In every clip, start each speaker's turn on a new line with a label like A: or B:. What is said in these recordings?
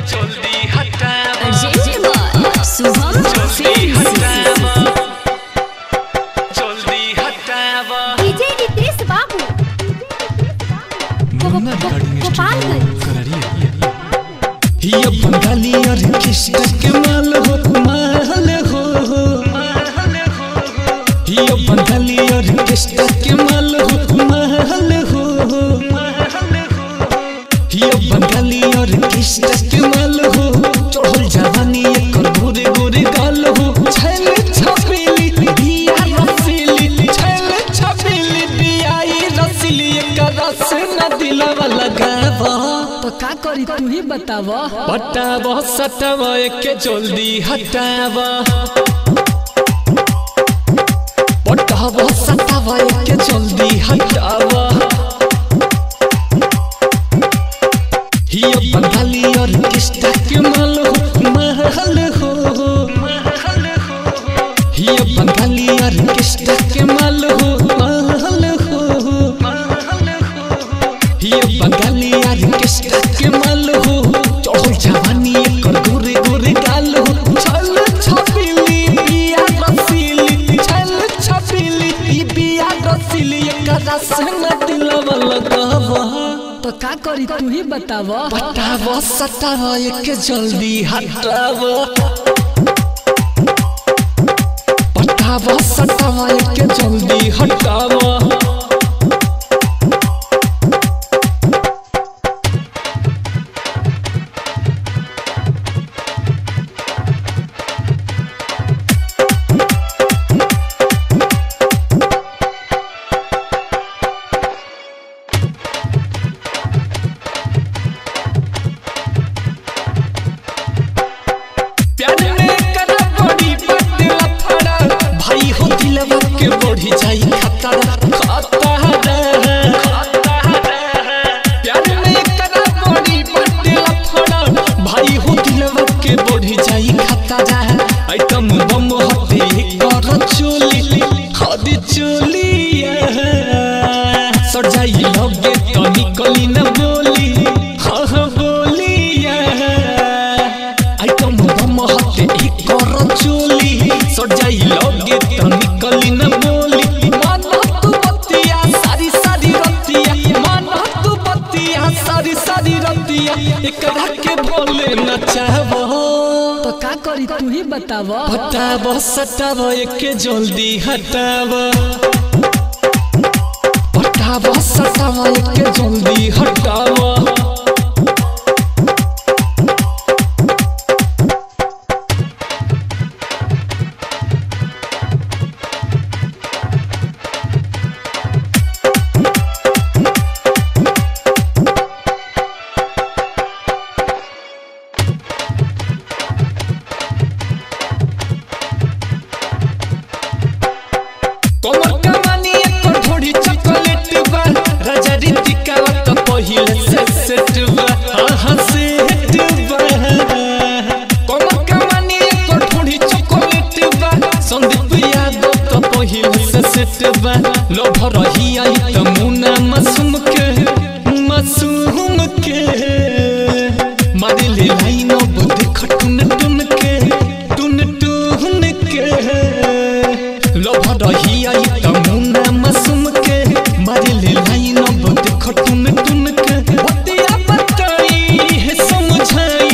A: जल्दी हटावा
B: शुभम
A: जल्दी हटावा
C: डीजे रितेश बाबू
D: ये बंगाली और किस्ता के माल हो ये बंगाली और किस्ता के माल हो ये बंगाली और किस्ता के माल हो चढ़ल जवानी एकर गोरे गोरे गाल हो छैल छपेली बिया रसीली छैल छपेली बिया रसीली एकर रस न दिलवा लगावा
B: तो का करी तू ही बतावा
D: पटावा सटावा एके जल्दी हटावा पटावा सटावा एके जल्दी हटावा ये बंगाली और किस्ता के माल हो ये बंगाली और किस्ता के माल हो ये बंगाली और किस्ता के माल हो चढ़ल जवानी एकर गोरे गोरे गाल हो छल छपिली बिया रसीली छल छपिली बिया रसीली एकर रस न दिलवा लगावा
B: तो का करी तू ही बतावा
D: पटावा सटावा एके जल्दी हटावा पटावा सटावा एके जल्दी हटावा बढ़ी जाई खतरा प्यार में करा बड़ी बटला फड़ा भाई हो दिलवा के बढ़ी जाई खतरा आइटम बम हटे कर चोली हदी चोली सर जाई लगे तो निकली न बोली हाँ बोली आइटम बम हटे कर चोली सर जाई लगे तो निकली न एकरा के बोले नचावा
B: तो का करी तू ही बतावा
D: हटावा सटावा एके जल्दी हटावा हटावा सटावा एके जल्दी हटावा लोभ रही आई तमुना मासूम के मारे ले लाइन देख टुन टुन के लोभ रही आई तमुना मासूम के मारे ले लाइन देख टुन टुन के बतिया बताई है समझाई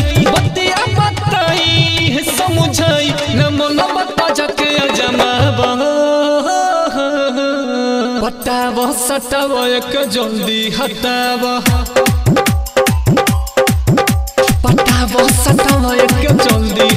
D: न मन बता जाके अजमावा पटावा सटावा एके जल्दी हटावा पटावा सटावा एके जल्दी